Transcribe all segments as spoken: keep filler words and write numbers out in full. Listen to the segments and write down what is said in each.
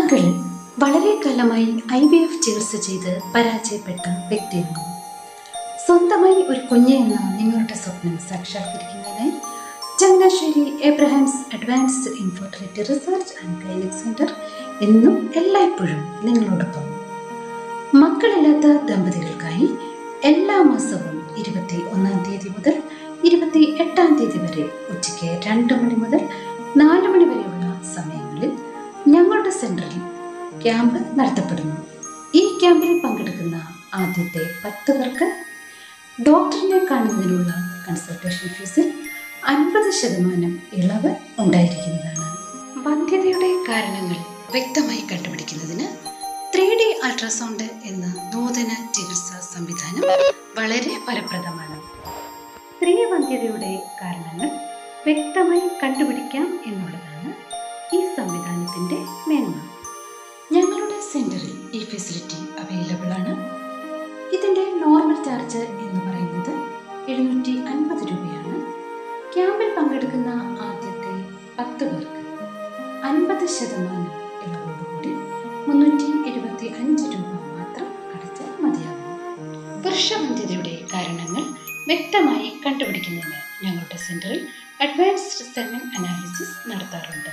മകൾ വളരെ കാലമായി ഐ വി എഫ് ചികിത്സ ചെയ്ത് പരാജയപ്പെട്ട വ്യക്തിയാണ്. സ്വന്തമായി ഒരു കുഞ്ഞ് എന്ന നിങ്ങളുടെ സ്വപ്നം സാക്ഷാത്കരിക്കുന്നതിനായി Changanassery Abraham's advanced infertility research and gynaec centre എന്നും എല്ലായ്പ്പോഴും നിങ്ങളോടൊപ്പം. മക്കളില്ലാത്ത ദമ്പതികൾക്കായി എല്ലാ മാസവും ഇരുപത്തി ഒന്നാം തീയതി മുതൽ ഇരുപത്തി എട്ടാം തീയതി വരെ ഉച്ചയ്ക്ക് രണ്ട് മണി മുതൽ നാല് മണി വരെയുള്ള സമയങ്ങളിൽ ഞങ്ങളുടെ സെന്ററിൽ ക്യാമ്പ് നടത്തപ്പെടുന്നു. ഈ ക്യാമ്പിൽ പങ്കെടുക്കുന്ന ആദ്യത്തെ പത്ത് പേർക്ക് ഡോക്ടറിനെ കാണുന്നതിനുള്ള കൺസൾട്ടേഷൻ ഫീസിൽ അൻപത് ശതമാനം ഇളവ് ഉണ്ടായിരിക്കുന്നതാണ്. വന്ധ്യതയുടെ കാരണങ്ങൾ വ്യക്തമായി കണ്ടുപിടിക്കുന്നതിന് ത്രീ ഡി അൾട്രാസൗണ്ട് എന്ന നൂതന ചികിത്സാ സംവിധാനം വളരെ ഫലപ്രദമാണ്. സ്ത്രീ വന്ധ്യതയുടെ കാരണങ്ങൾ വ്യക്തമായി കണ്ടുപിടിക്കാം എന്നുള്ളതാണ് ഈ സംവിധാനത്തിൻ്റെ മേന്മ. ഞങ്ങളുടെ സെന്ററിൽ ഈ ഫെസിലിറ്റി അവൈലബിൾ ആണ്. ഇതിൻ്റെ നോർമൽ ചാർജ് എന്ന് പറയുന്നത് എഴുന്നൂറ്റി അൻപത് രൂപയാണ്. ക്യാമ്പിൽ പങ്കെടുക്കുന്ന ആദ്യത്തെ പത്ത് പേർക്ക് അൻപത് ശതമാനം ഇളവോടുകൂടി മുന്നൂറ്റി എഴുപത്തി അഞ്ച് രൂപ മാത്രം അടച്ചാൽ മതിയാകും. പുരുഷവന്ധ്യതയുടെ കാരണങ്ങൾ വ്യക്തമായി കണ്ടുപിടിക്കുന്നതിന് ഞങ്ങളുടെ സെന്ററിൽ അഡ്വാൻസ്ഡ് സെമൻ അനാലിസിസ് നടത്താറുണ്ട്.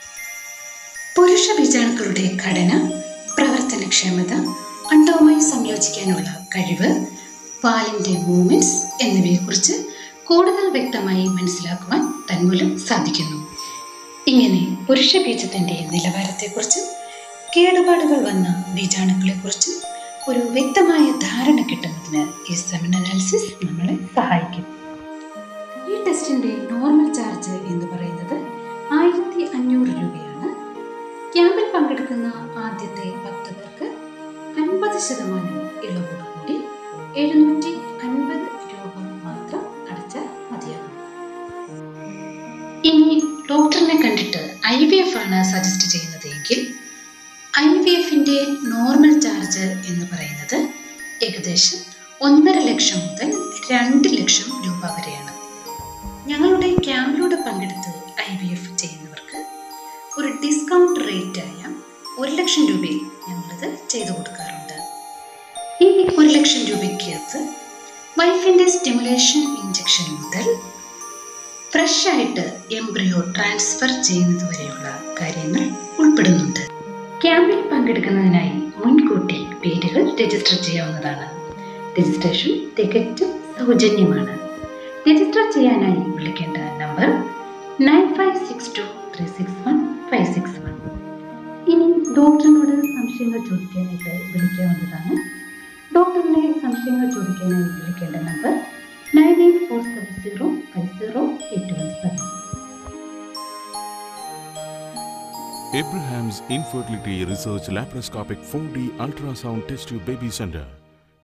പുരുഷ ബീജാണുക്കളുടെ ഘടന, പ്രവർത്തനക്ഷമത, അണ്ഡവുമായി സംയോജിക്കാനുള്ള കഴിവ്, പാലിൻ്റെ മൂവ്മെന്റ്സ് എന്നിവയെക്കുറിച്ച് കൂടുതൽ വ്യക്തമായി മനസ്സിലാക്കുവാൻ തന്മൂലം സാധിക്കുന്നു. ഇങ്ങനെ പുരുഷ ബീജത്തിൻ്റെ നിലവാരത്തെക്കുറിച്ചും കേടുപാടുകൾ വന്ന ബീജാണുക്കളെക്കുറിച്ചും ഒരു വ്യക്തമായ ധാരണ കിട്ടുന്നതിന് ഈ സെമൻ അനാലിസിസ് നമ്മളെ സഹായിക്കും. ഈ ടെസ്റ്റിൻ്റെ നോർമൽ ചാർജ് എന്ന് പറയുന്നത് ആയിരത്തി അഞ്ഞൂറ് രൂപയാണ്. ക്യാമ്പിൽ പങ്കെടുക്കുന്ന ആദ്യത്തെ പത്ത് പേർക്ക് അൻപത് ശതമാനം ഇളവോടുകൂടി എഴുന്നൂറ്റി അൻപത് രൂപ മാത്രം അടച്ചാൽ മതിയാകും. ഇനി ഡോക്ടറിനെ കണ്ടിട്ട് ഐ വി എഫ് ആണ് സജസ്റ്റ് ചെയ്യുന്നത് എങ്കിൽ ഐ വി എഫിൻ്റെ നോർമൽ ചാർജ് എന്ന് പറയുന്നത് ഏകദേശം ഒന്നര ലക്ഷം മുതൽ രണ്ട് ലക്ഷം രൂപ വരെയാണ്. ഞങ്ങളുടെ ക്യാമ്പിലൂടെ പങ്കെടുത്ത് ഐ വി എഫ് ചെയ്യുന്നവർക്ക് ഒരു ഡിസ്കൗണ്ട് റേറ്റായ ഒരു ലക്ഷം രൂപയിൽ ഞങ്ങളിത് ചെയ്തു കൊടുക്കാറുണ്ട്. ഈ ഒരു ലക്ഷം രൂപയ്ക്കകത്ത് വൈഫിൻ്റെ സ്റ്റിമുലേഷൻ ഇഞ്ചക്ഷൻ മുതൽ ഫ്രഷ് ആയിട്ട് എംബ്രിയോ ട്രാൻസ്ഫർ ചെയ്യുന്നത് വരെയുള്ള കാര്യങ്ങൾ ഉൾപ്പെടുന്നുണ്ട്. ക്യാമ്പിൽ പങ്കെടുക്കുന്നതിനായി മുൻകൂട്ടി പേരുകൾ രജിസ്റ്റർ ചെയ്യാവുന്നതാണ്. രജിസ്ട്രേഷൻ തികച്ചും സൗജന്യമാണ്. രജിസ്റ്റർ ചെയ്യാനായി വിളിക്കേണ്ട number nine five six two three six one five six one. ഇനി ഡോക്ടറിനോട് സംശയങ്ങൾ ചോദിക്കാനായിട്ട് വിളിക്കാവുന്നതാണ്. ഡോക്ടറിനെ സംശയങ്ങൾ ചോദിക്കാനായി വിളിക്കേണ്ട number nine eight four seven zero five zero eight one seven. Abraham's Infertility Research Laparoscopic four D Ultrasound Test Tube Baby Center.